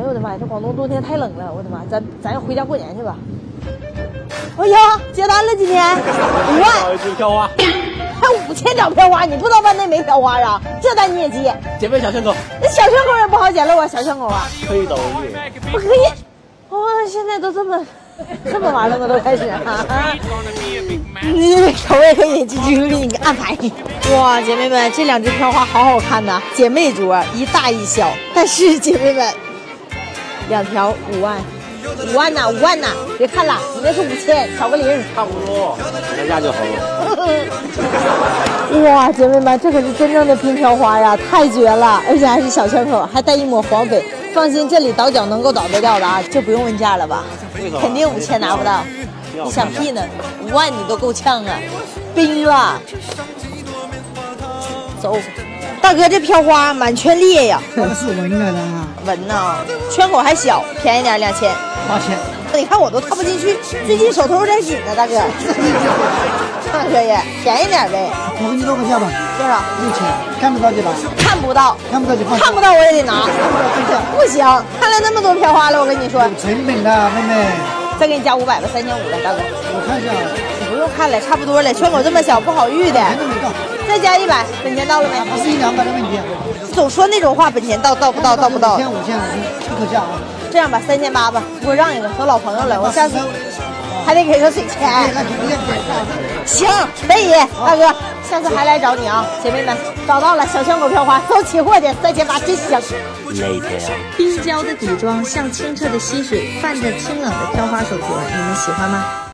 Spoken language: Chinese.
呦我的妈呀，这广东冬天太冷了，我的妈，咱要回家过年去吧。哎呀，接单了，今天5万。 一票花， 还5000找票花，你不知道湾内没票花啊？这单你也接？ 减肥小圈狗， 那小圈狗也不好捡了，我小圈狗啊， 可以抖音， 不可以。哇、现在都这么玩了吗？都开始啊！你口味可以，这就给你安排。哇，姐妹们，这2只飘花好好看呐，姐妹桌一大一小。但是姐妹们，2条5万，5万呐，5万呐！别看了，你那是5000，少个0， 差不多，咱家就好了。 哇，姐妹们，这可是真正的冰飘花呀，太绝了！而且还是小圈口，还带一抹黄绯。放心，这里倒角能够倒得掉的啊，就不用问价了吧？肯定5000拿不到。你想屁呢？5万你都够呛啊，冰了。走，大哥，这飘花满圈裂呀！ 这是纹了的啊， 纹呐，圈口还小，便宜点2000。 8000。 你看我都套不进去，最近手头有点紧呢，大哥。大哥也便宜点呗。 我给你落个价吧， 多少 6000，看不到就拿， 看不到， 看不到就放。 看不到我也得拿，不行，看了那么多飘花了，我跟你说， 成本的妹妹。 再给你加500吧，3500了，大哥。 我看一下， 你不用看了，差不多了，圈口这么小不好遇的。 钱都没到， 再加100，本钱到了没？ 不是100-200的问题。 总说那种话，本钱到不到？到不到？ 5000，不可价啊。 这样吧，3800吧，给我让一个，都老朋友了，我下次还得给个水钱。 那就不要给了。 行，可以，大哥，下次还来找你啊，姐妹们，找到了小圈狗飘花，走起货去，3800真香。 冰胶的底妆像清澈的溪水，泛着清冷的飘花手镯，你们喜欢吗？